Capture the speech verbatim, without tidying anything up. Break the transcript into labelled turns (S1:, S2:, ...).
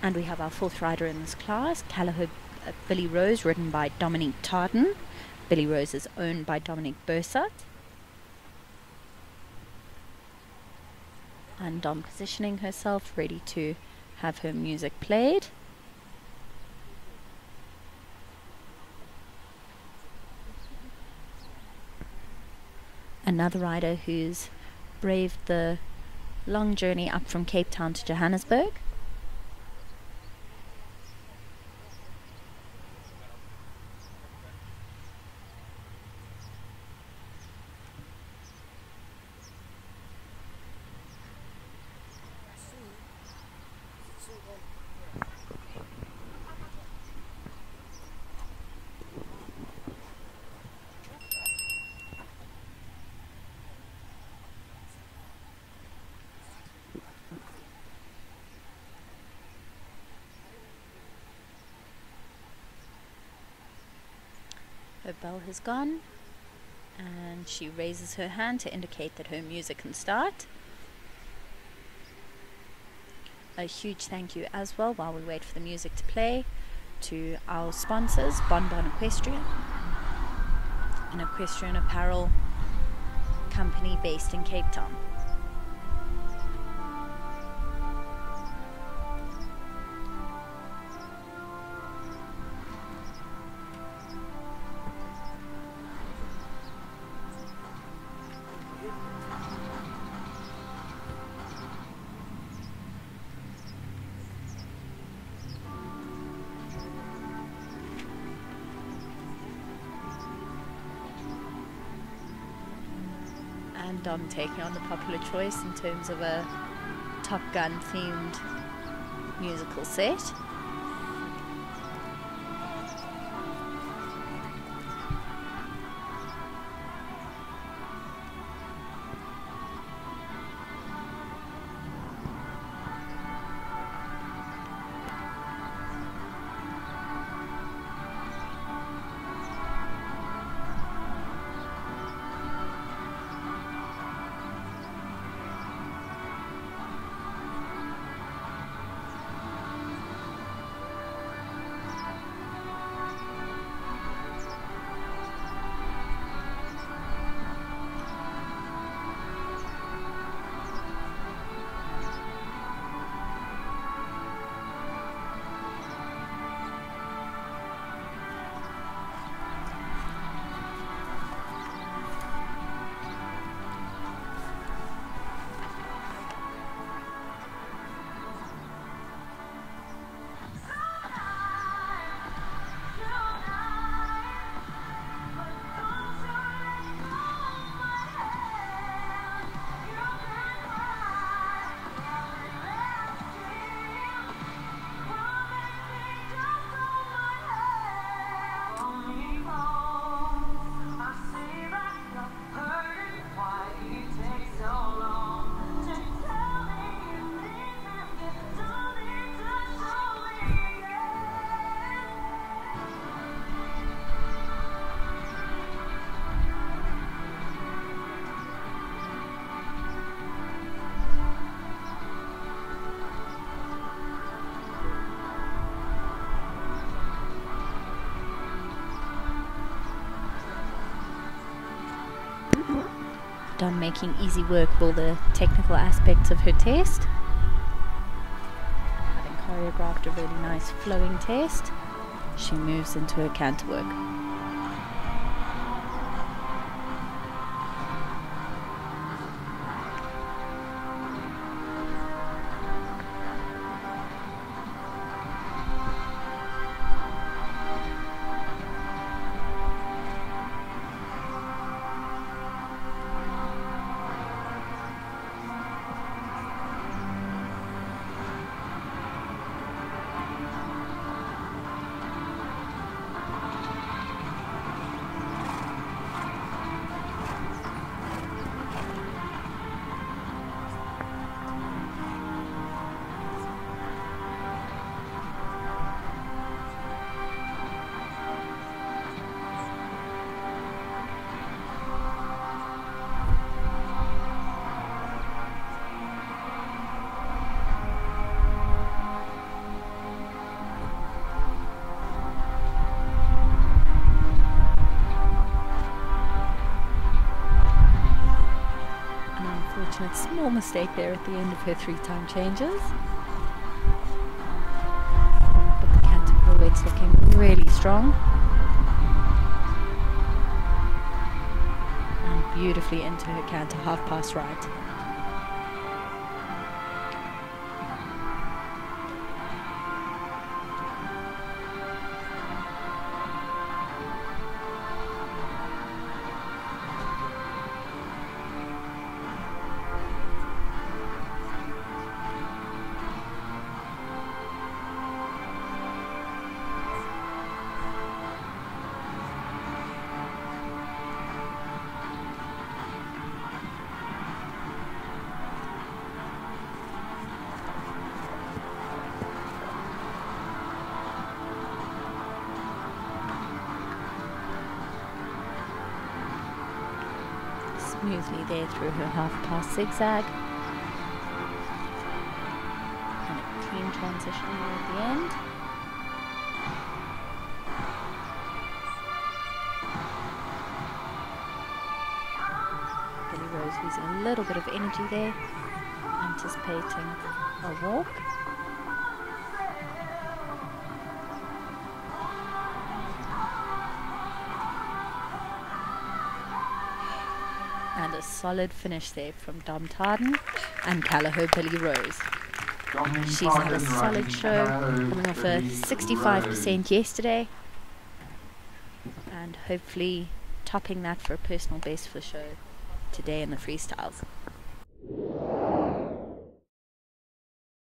S1: And we have our fourth rider in this class, Calliope uh, Billy Rose, ridden by Dominique Tartan. Billy Rose is owned by Dominique Bursat. And Dom positioning herself, ready to have her music played. Another rider who's braved the long journey up from Cape Town to Johannesburg. Her bell has gone and she raises her hand to indicate that her music can start. A huge thank you as well, while we wait for the music to play, to our sponsors, Bon Bon Equestrian, an equestrian apparel company based in Cape Town. And Dom taking on the popular choice in terms of a Top Gun themed musical set. Dom making easy work of all the technical aspects of her test. Having choreographed a really nice flowing test, she moves into her canter work. unfortunate small mistake there at the end of her three time changes. But the canter pirouette's looking really strong. And beautifully into her canter half past right. Smoothly there through her half past zigzag, and a clean transition there at the end. Billy Rose using a little bit of energy there, anticipating a walk. And a solid finish there from Dom Tarden and Callagher Billy Rose. She's had a solid show, coming off a sixty-five percent yesterday, and hopefully topping that for a personal best for the show today in the freestyles.